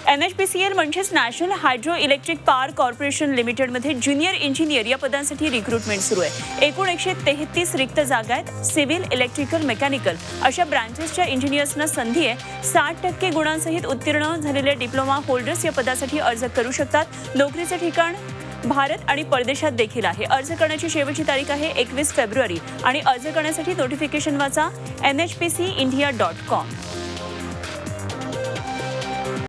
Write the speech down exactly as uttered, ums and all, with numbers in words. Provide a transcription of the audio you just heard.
N H P C L म्हणजेच national hydro electric power corporation लिमिटेडमध्ये junior engineer या पदांसाठी रिक्रुटमेंट सुरू आहे। एकूण एकशे तेहतीस रिक्त जागा आहेत। सिव्हिल, इलेक्ट्रिकल, मेकॅनिकल अशा ब्रांचेसच्या इंजिनियर्सना संधी आहे। साठ टक्के गुणांसहित उत्तीर्ण झालेले डिप्लोमा होल्डर्स या पदासाठी अर्ज करू शकतात। नोकरीचे ठिकाण भारत आणि परदेशात देखील आहे। अर्ज करण्याची शेवटची तारीख आहे एकवीस फेब्रुवारी आणि अर्ज करण्यासाठी नोटिफिकेशन वाचा N H P C India dot com.